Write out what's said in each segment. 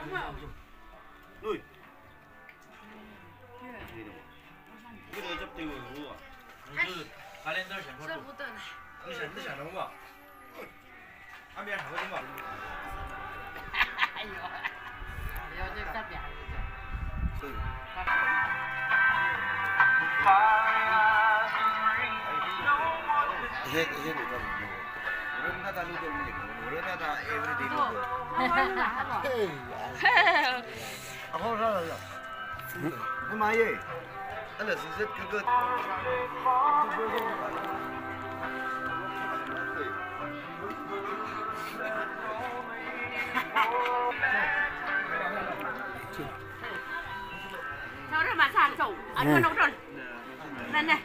Ui. cái này chấp tiêu rồi đúng không? calendar想舍不得了。 你想能吧？俺别啥个能吧？ 哎呦，要这这边的。 对。이게 뭐가 우리는 나다 누구 우리는 나다 everyday 누구 không ra rồi nhưng mà gì đó là sự rất cơ sao rồi mà sang chủ anh có nấu rồi này này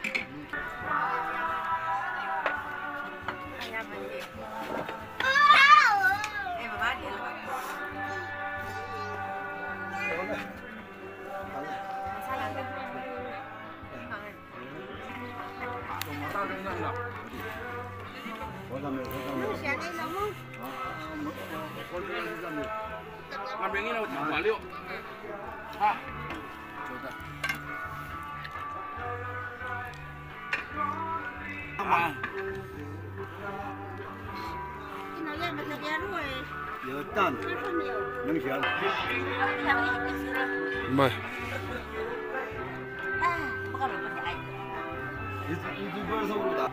em mà bác đi 俺别给我听话了，啊，就这。妈。 nhớ tan nâng chén mời đi bơi sâu rồi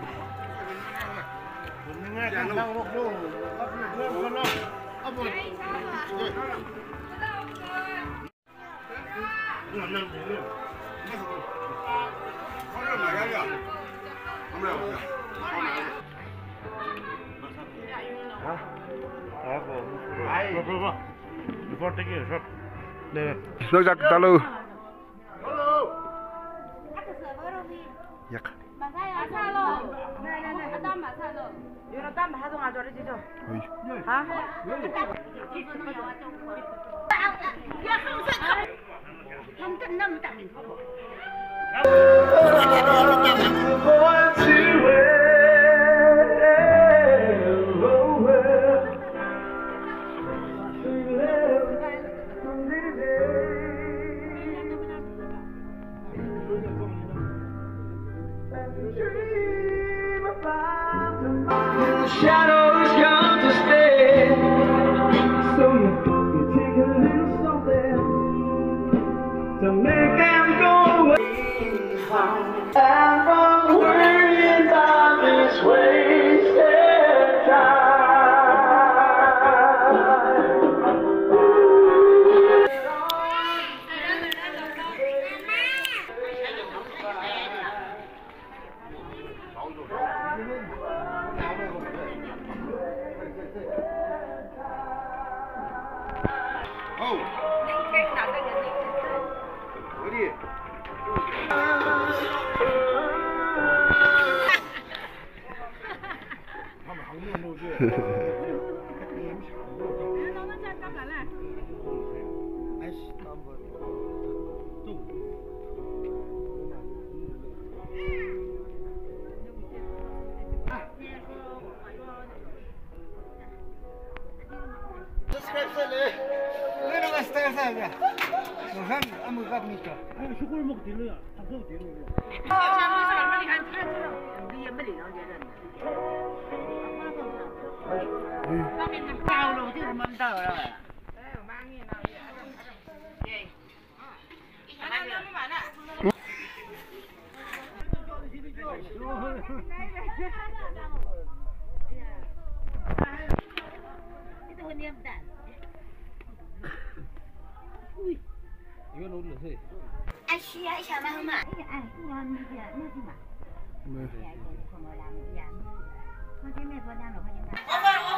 Before taking a shot. nước giặc ta lư giặc nó tắm mà hai thằng cho đấy chứ hả không tin năm tặng mình Shadows come to stay, so you take a little something to make them go away. And from worrying about this wasted time. oh cái gì 시골 먹 되려야 잡숴도 되는 거. cao rồi chứ mâm tờ rồi 이거 놓는 거 anh xí ai sao mà không ạ ai ngon như thế nó gì mà không có làm gì à không thấy mẹ con đang ở bên này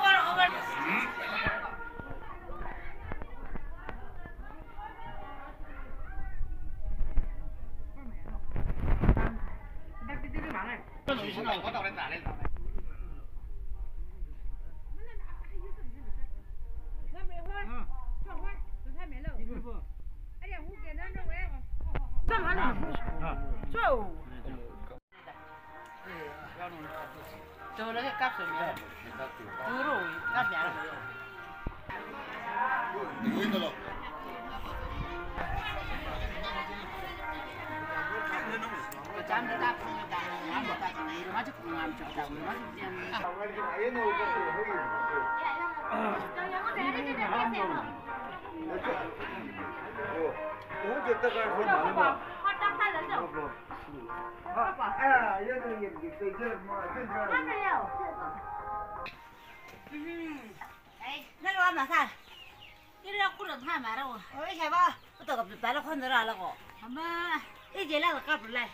Tôi lấy cái cắp rồi, tôi rồi cắp nhà rồi. 那个马上，你这过了太慢了我。我一下吧，我这个白了换得了个，他们一节两个干不来。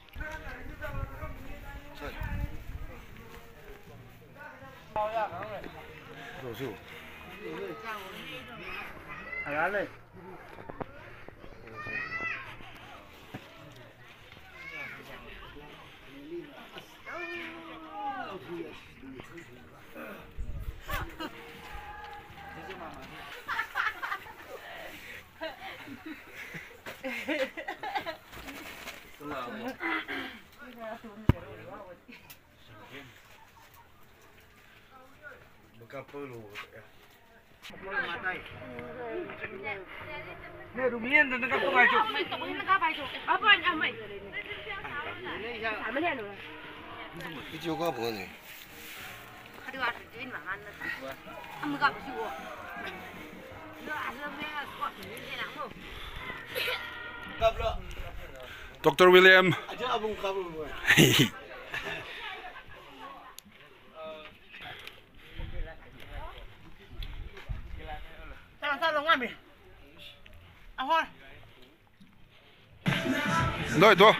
多少？哎嘞。那都面的那个不白酒。你酒干不呢？他这个是真麻烦的，他们干不起我。 Dr. William. Rồi to.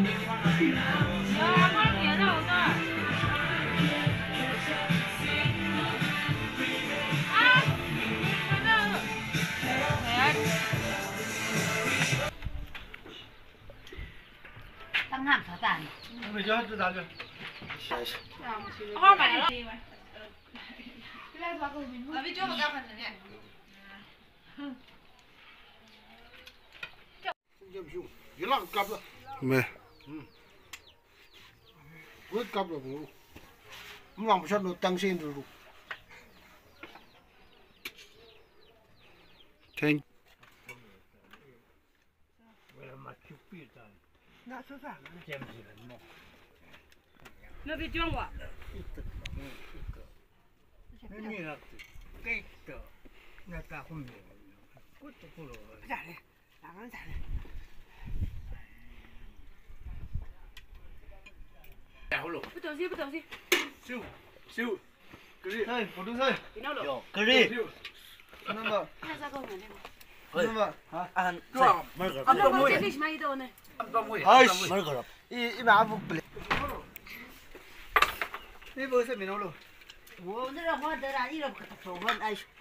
Tăng hàm thả tàn. Bây giờ tôi đặt rồi. Hoa mày đó. Mẹ. Quyết cặp rồi bố. Muốn làm sao được tăng xin rồi. Thank. Nó bị trương quá. Ini lah. Kita. Nata kumbi. Kutu kulo. Jadi, tangan jadi. 不走心，不走心。 Siêu. Cái gì? Đây, một đứa thôi. Cái gì? Năm vợ. Hai ra câu này đi. Năm vợ. Ăn Ông đâu có chơi gì mà đi đâu này. Hai. 이 마부 플레. 이 벌써 미노로. Ủa, nó là hoa tớ ra đi đâu cả thổ hơn ai.